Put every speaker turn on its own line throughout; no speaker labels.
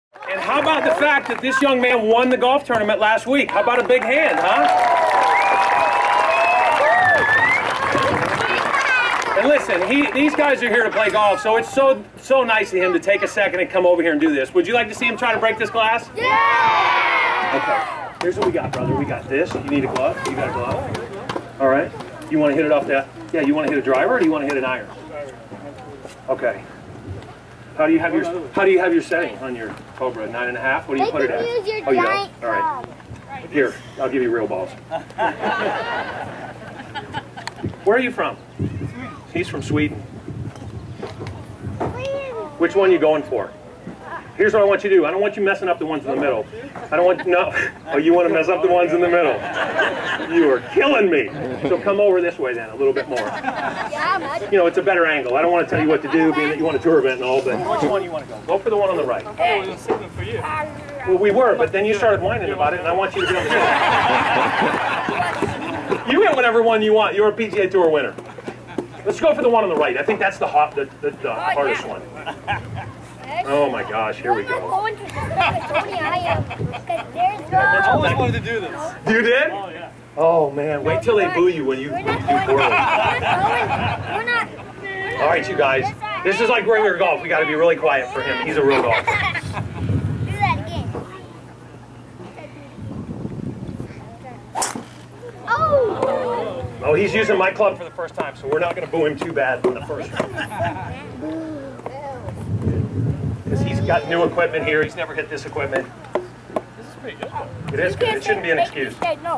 And how about the fact that this young man won the golf tournament last week? How about a big hand, huh? And listen, these guys are here to play golf, so it's so nice of him to take a second and come over here and do this. Would you like to see him try to break this glass? Yeah! Okay, here's what we got, brother. We got this. You need a glove? You got a glove? All right. You want to hit it off that? Yeah, you want to hit a driver or do you want to hit an iron? Okay. How do you have your setting on your Cobra? 9.5? What do you put it at?
Use your
oh, you
giant
don't? All right. Here, I'll give you real balls. Where are you from? He's from Sweden. Which one are you going for? Here's what I want you to do. I don't want you messing up the ones in the middle. I don't want, no. Oh, you want to mess up the ones in the middle. You are killing me. So come over this way then, a little bit more. You know, it's a better angle. I don't want to tell you what to do, being that you want a tour event and all, but which one you want to go? Go for the one on the right.
I thought I was going to save them for you.
Well, we were, but then you started whining about it, and I want you to be on the show. You get whatever one you want. You're a PGA Tour winner. Let's go for the one on the right. I think that's the hardest one. Oh my gosh, here we go.
I
always wanted to do this.
You did?
Oh, yeah.
Oh man, wait till they boo you when you do poorly. All right, you guys. This is like regular golf. We got to be really quiet for him. He's a real golfer.
Do that again. Oh!
Oh, he's using my club for the first time, so we're not going to boo him too bad in the first round. Because he's got new equipment here. He's never hit this equipment.
This is pretty good.
It is good. It shouldn't be an excuse.
No.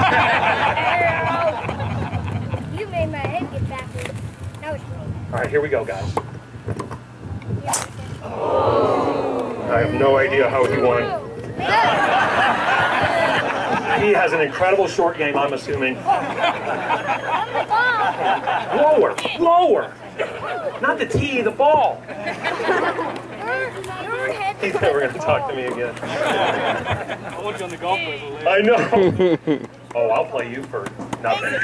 You made my head get backwards. Now it's wrong.
All right, here we go, guys. I have no idea how he won. He has an incredible short game, I'm assuming. Lower, lower. Not the tee, the ball. He's never going to talk to me again.
I want you on the golf course later.
I know. Oh, I'll play you for nothing.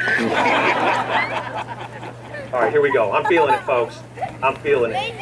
All right, here we go. I'm feeling it, folks. I'm feeling it.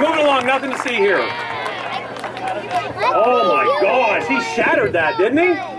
Nothing to see here. Oh my gosh, he shattered that, didn't he?